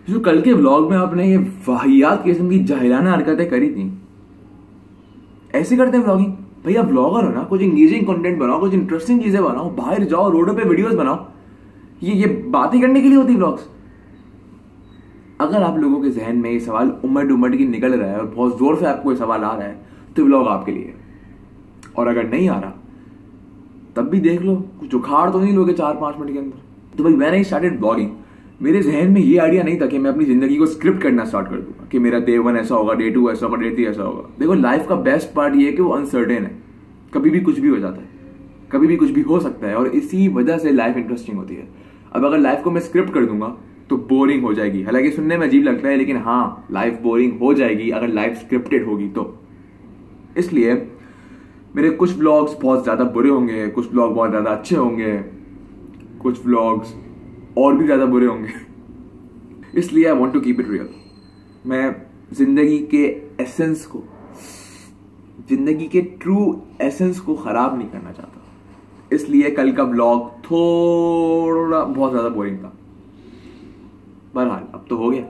जो कल के व्लॉग में आपने ये वाहियात किस्म की जाहिलाना हरकतें करी थी, ऐसे करते हैं व्लॉगिंग? भैया व्लॉगर हो ना, कुछ इंगेजिंग कंटेंट बनाओ, कुछ इंटरेस्टिंग चीजें बनाओ, बाहर जाओ, रोडों पे वीडियोस बनाओ। ये बातें करने के लिए होती व्लॉग्स? अगर आप लोगों के जहन में ये सवाल उमड़ उमड़ की निकल रहा है और बहुत जोर से आपको ये सवाल आ रहा है, तो व्लॉग आपके लिए। और अगर नहीं आ रहा तब भी देख लो, कुछ उखाड़ तो नहीं लोगे 4-5 मिनट के अंदर। तो भाई व्हेन आई स्टार्टेड ब्लॉगिंग, मेरे जहन में ये आइडिया नहीं था कि मैं अपनी जिंदगी को स्क्रिप्ट करना स्टार्ट कर दूंगा कि मेरा डे 1 ऐसा होगा, डे 2 ऐसा होगा, डे 3 ऐसा होगा। देखो लाइफ का बेस्ट पार्ट ये है कि वो अनसर्टेन है, कभी भी कुछ भी हो जाता है, कभी भी कुछ भी हो सकता है, और इसी वजह से लाइफ इंटरेस्टिंग होती है। अब अगर लाइफ को मैं स्क्रिप्ट कर दूंगा तो बोरिंग हो जाएगी। हालांकि सुनने में अजीब लगता है, लेकिन हाँ, लाइफ बोरिंग हो जाएगी अगर लाइफ स्क्रिप्टेड होगी तो। इसलिए मेरे कुछ व्लॉग्स बहुत ज्यादा बुरे होंगे, कुछ व्लॉग बहुत ज्यादा अच्छे होंगे, कुछ व्लॉग्स और भी ज्यादा बुरे होंगे। इसलिए I want to keep it real. मैं जिंदगी के एसेंस को, जिंदगी के ट्रू एसेंस को खराब नहीं करना चाहता। इसलिए कल का व्लॉग थोड़ा बहुत ज्यादा बोरिंग था। बहरहाल अब तो हो गया,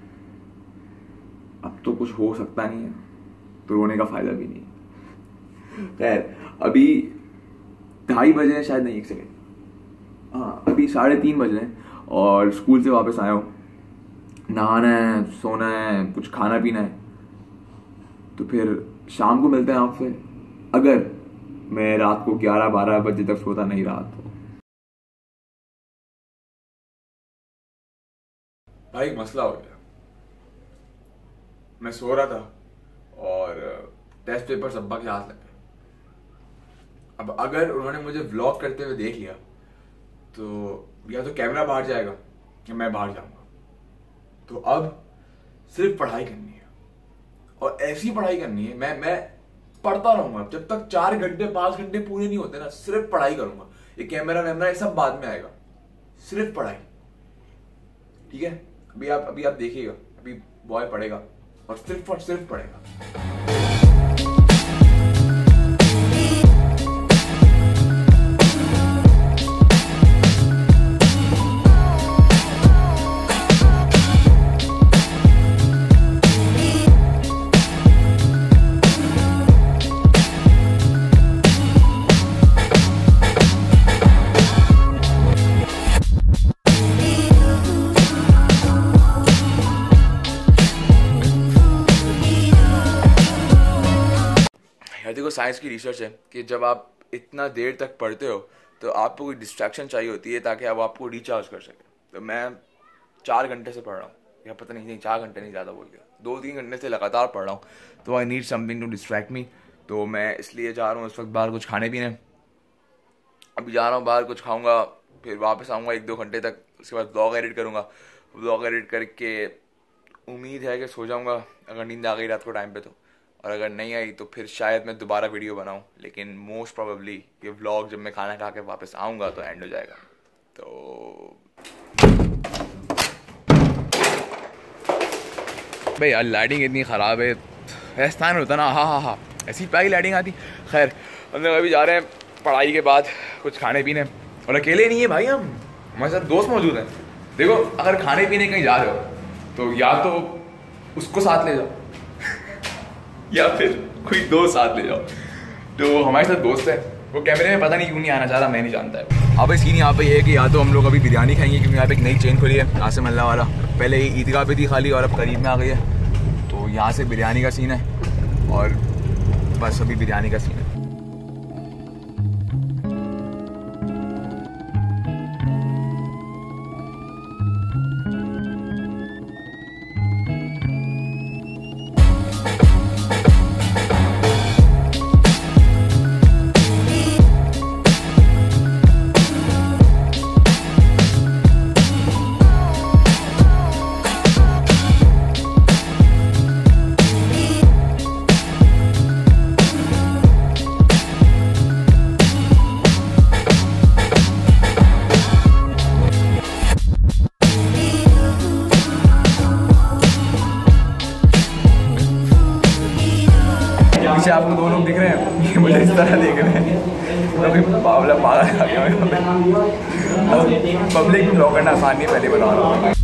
अब तो कुछ हो सकता नहीं है, तो रोने का फायदा भी नहीं है। खैर, अभी 2:30 बजे हैं, शायद नहीं, 1 सेकेंड, हाँ अभी 3:30 बजे हैं और स्कूल से वापस आया हूँ। नहाना है, सोना है, कुछ खाना पीना है, तो फिर शाम को मिलते हैं आपसे, अगर मैं रात को 11-12 बजे तक सोता नहीं रहा तो। भाई मसला हो गया, मैं सो रहा था और टेस्ट पेपर सब्बा के हाथ लग गए। अब अगर उन्होंने मुझे व्लॉग करते हुए देख लिया तो या तो कैमरा बाहर जाएगा या मैं बाहर जाऊंगा। तो अब सिर्फ पढ़ाई करनी है, और ऐसी पढ़ाई करनी है, मैं पढ़ता रहूंगा जब तक 4 घंटे 5 घंटे पूरे नहीं होते ना। सिर्फ पढ़ाई करूंगा, ये कैमरा वैमरा ये सब बाद में आएगा, सिर्फ पढ़ाई, ठीक है? अभी आप देखिएगा, अभी बॉय पढ़ेगा और सिर्फ पढ़ेगा। देखो साइंस की रिसर्च है कि जब आप इतना देर तक पढ़ते हो तो आपको कोई डिस्ट्रैक्शन चाहिए होती है ताकि आप आपको रिचार्ज कर सके। तो मैं 4 घंटे से पढ़ रहा हूँ, या पता नहीं 4 घंटे नहीं, ज़्यादा बोल गया, 2-3 घंटे से लगातार पढ़ रहा हूँ। तो I need something to distract me. तो मैं इसलिए जा रहा हूँ इस वक्त बाहर कुछ खाने पीने। अभी जा रहा हूँ बाहर, कुछ खाऊंगा, फिर वापस आऊँगा 1-2 घंटे तक। उसके बाद ब्लॉग एडिट करूँगा, ब्लॉग एडिट करके उम्मीद है कि सो जाऊँगा अगर नींद आ गई रात को टाइम पे तो, और अगर नहीं आई तो फिर शायद मैं दोबारा वीडियो बनाऊं। लेकिन मोस्ट प्रोबेबली ये व्लॉग जब मैं खाना खा के वापस आऊँगा तो एंड हो जाएगा। तो भाई यार लाइटिंग इतनी ख़राब है, ऐसा नहीं होता ना, हाँ ऐसी प्यारी लाइटिंग आती। खैर हम लोग अभी जा रहे हैं पढ़ाई के बाद कुछ खाने पीने, और अकेले नहीं है भाई, हम हमारे साथ दोस्त मौजूद हैं। देखो अगर खाने पीने कहीं जा रहे हो तो या तो उसको साथ ले जाओ या फिर कोई दोस्त साथ ले जाओ। तो हमारे साथ दोस्त है, वो कैमरे में पता नहीं क्यों नहीं आना चाह रहा, मैं नहीं जानता है। अब सीन यहाँ पे ये है कि या तो हम लोग अभी बिरयानी खाएंगे, क्योंकि यहाँ पे एक नई चेन खुली है आसिम अल्लाह वाला, पहले ईदगाह पे थी खाली और अब करीब में आ गई है। तो यहाँ से बिरयानी का सीन है और बस अभी बिरयानी का सीन है। पीछे आपको 2 लोग दिख रहे हैं, ये मुझे इस तरह देख रहे हैं, पागल खा गया। पब्लिक में ब्लॉग करना आसान नहीं, पहले बता रहा हूँ।